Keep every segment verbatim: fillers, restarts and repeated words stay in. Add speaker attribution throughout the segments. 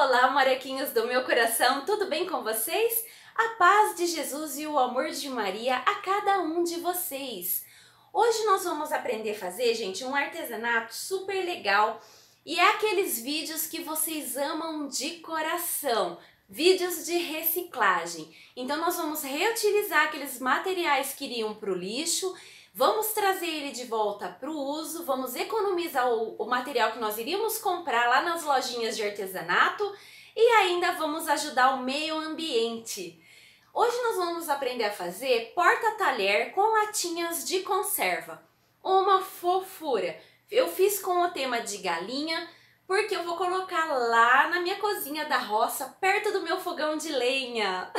Speaker 1: Olá, morequinhos do meu coração, tudo bem com vocês? A paz de Jesus e o amor de Maria a cada um de vocês. Hoje nós vamos aprender a fazer, gente, um artesanato super legal e é aqueles vídeos que vocês amam de coração, vídeos de reciclagem. Então nós vamos reutilizar aqueles materiais que iriam para o lixo, vamos trazer ele de volta para o uso, vamos economizar o, o material que nós iríamos comprar lá nas lojinhas de artesanato e ainda vamos ajudar o meio ambiente. Hoje nós vamos aprender a fazer porta-talher com latinhas de conserva. Uma fofura! Eu fiz com o tema de galinha, porque eu vou colocar lá na minha cozinha da roça, perto do meu fogão de lenha.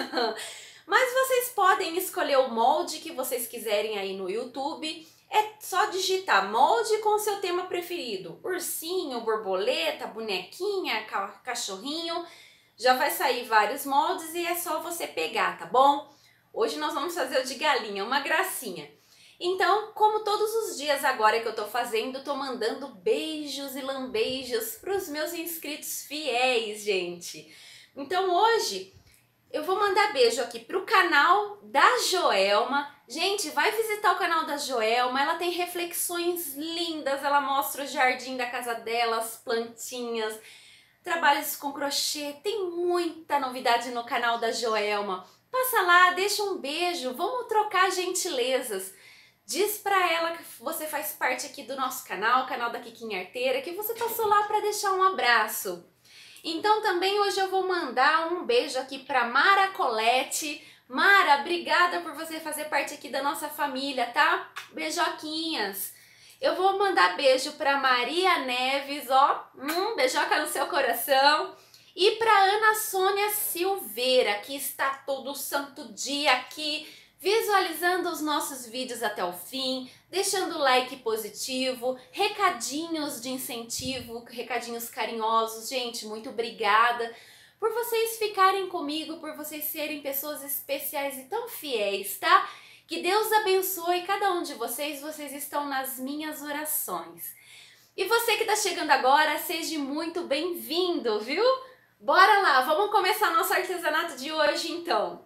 Speaker 1: Mas vocês podem escolher o molde que vocês quiserem aí no YouTube. É só digitar molde com o seu tema preferido. Ursinho, borboleta, bonequinha, ca cachorrinho. Já vai sair vários moldes e é só você pegar, tá bom? Hoje nós vamos fazer o de galinha, uma gracinha. Então, como todos os dias agora que eu tô fazendo, tô mandando beijos e lambeijos pros meus inscritos fiéis, gente. Então hoje eu vou mandar beijo aqui pro canal da Joelma. Gente, vai visitar o canal da Joelma, ela tem reflexões lindas, ela mostra o jardim da casa dela, as plantinhas, trabalhos com crochê, tem muita novidade no canal da Joelma. Passa lá, deixa um beijo, vamos trocar gentilezas. Diz pra ela que você faz parte aqui do nosso canal, o canal da Kikinha Arteira, que você passou lá pra deixar um abraço. Então também hoje eu vou mandar um beijo aqui para Mara Colette. Mara, obrigada por você fazer parte aqui da nossa família, tá? Beijoquinhas. Eu vou mandar beijo para Maria Neves, ó. Hum, beijoca no seu coração. E para Ana Sônia Silveira, que está todo santo dia aqui visualizando os nossos vídeos até o fim, deixando like positivo, recadinhos de incentivo, recadinhos carinhosos. Gente, muito obrigada por vocês ficarem comigo, por vocês serem pessoas especiais e tão fiéis, tá? Que Deus abençoe cada um de vocês, vocês estão nas minhas orações. E você que tá chegando agora, seja muito bem-vindo, viu? Bora lá, vamos começar nosso artesanato de hoje então.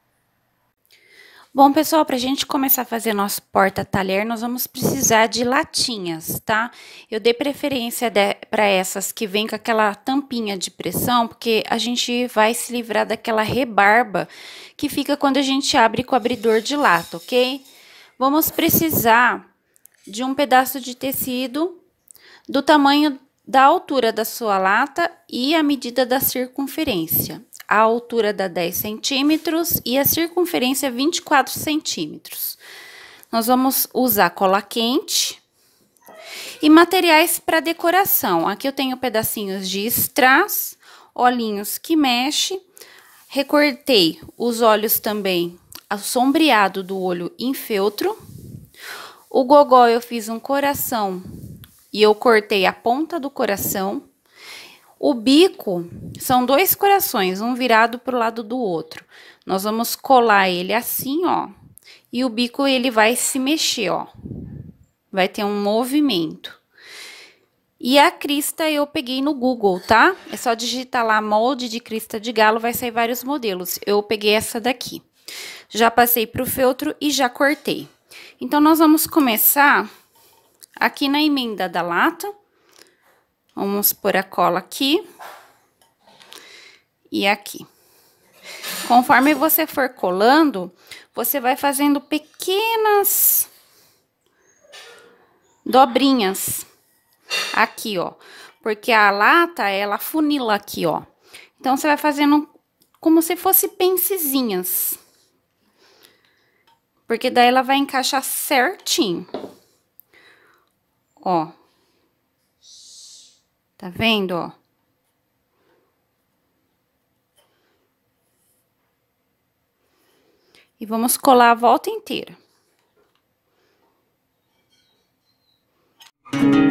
Speaker 2: Bom, pessoal, para a gente começar a fazer nosso porta-talher, nós vamos precisar de latinhas, tá? Eu dei preferência para essas que vem com aquela tampinha de pressão, porque a gente vai se livrar daquela rebarba que fica quando a gente abre com o abridor de lata, ok? Vamos precisar de um pedaço de tecido do tamanho da altura da sua lata e a medida da circunferência. A altura dá dez centímetros e a circunferência vinte e quatro centímetros. Nós vamos usar cola quente e materiais para decoração. Aqui eu tenho pedacinhos de strass, olhinhos que mexe, recortei os olhos também, o sombreado do olho em feltro. O gogó eu fiz um coração e eu cortei a ponta do coração. O bico são dois corações, um virado para o lado do outro. Nós vamos colar ele assim, ó. E o bico ele vai se mexer, ó. Vai ter um movimento. E a crista eu peguei no Google, tá? É só digitar lá molde de crista de galo, vai sair vários modelos. Eu peguei essa daqui. Já passei para o feltro e já cortei. Então, nós vamos começar aqui na emenda da lata. Vamos pôr a cola aqui e aqui. Conforme você for colando, você vai fazendo pequenas dobrinhas aqui, ó. Porque a lata, ela funila aqui, ó. Então, você vai fazendo como se fosse pencezinhas. Porque daí ela vai encaixar certinho. Ó. Tá vendo, ó? E vamos colar a volta inteira.